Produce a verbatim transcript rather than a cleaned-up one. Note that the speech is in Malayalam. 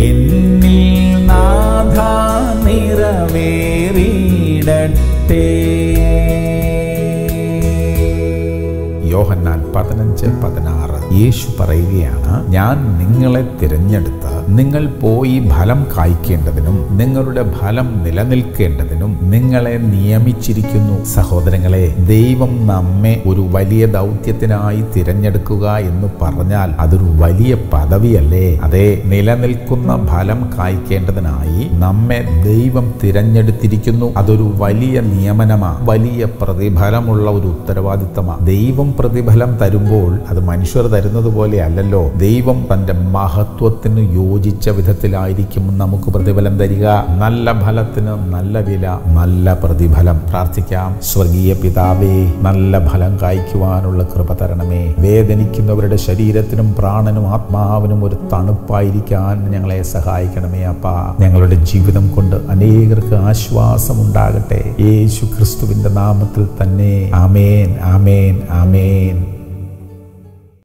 എന്നിൽ നാഥ നിറവേറിയിടട്ടെ. യോഹന്നാൻ പതിനഞ്ച് പതിനാറ്. യേശു പറയുകയാണ്, ഞാൻ നിങ്ങളെ തിരഞ്ഞെടുത്ത് നിങ്ങൾ പോയി ഫലം കായ്ക്കേണ്ടതിനും നിങ്ങളുടെ ഫലം നിലനിൽക്കേണ്ടതിനും നിങ്ങളെ നിയമിച്ചിരിക്കുന്നു. സഹോദരങ്ങളെ, ദൈവം നമ്മെ ഒരു വലിയ ദൗത്യത്തിനായി തിരഞ്ഞെടുക്കുക എന്ന് പറഞ്ഞാൽ അതൊരു വലിയ പദവിയല്ലേ? അതെ, നിലനിൽക്കുന്ന ഫലം കായ്ക്കേണ്ടതിനായി നമ്മെ ദൈവം തിരഞ്ഞെടുത്തിരിക്കുന്നു. അതൊരു വലിയ നിയമനമാണ്, വലിയ പ്രതിഫലമുള്ള ഒരു ഉത്തരവാദിത്തമാണ്. ദൈവം പ്രതിഫലം തരുമ്പോൾ അത് മനുഷ്യർ തരുന്നത് പോലെ അല്ലല്ലോ. ദൈവം തന്റെ മഹത്വത്തിന് യോജിച്ച വിധത്തിലായിരിക്കും നമുക്ക് പ്രതിഫലം തരിക. നല്ല ഫലത്തിന് നല്ല വില, നല്ല പ്രതിഫലം. പ്രാർത്ഥിക്കാം. സ്വർഗീയ പിതാവേ, നല്ല ഫലം കായ്ക്കുവാനുള്ള കൃപ തരണമേ. വേദനിക്കുന്നവരുടെ ശരീരത്തിനും പ്രാണനും ആത്മാവിനും ഒരു തണുപ്പായിരിക്കാൻ ഞങ്ങളെ സഹായിക്കണമേ അപ്പാ. ഞങ്ങളുടെ ജീവിതം കൊണ്ട് അനേകർക്ക് ആശ്വാസം ഉണ്ടാകട്ടെ. യേശു ക്രിസ്തുവിന്റെ നാമത്തിൽ തന്നെ. ആമേൻ, ആമേൻ, ആമേൻ.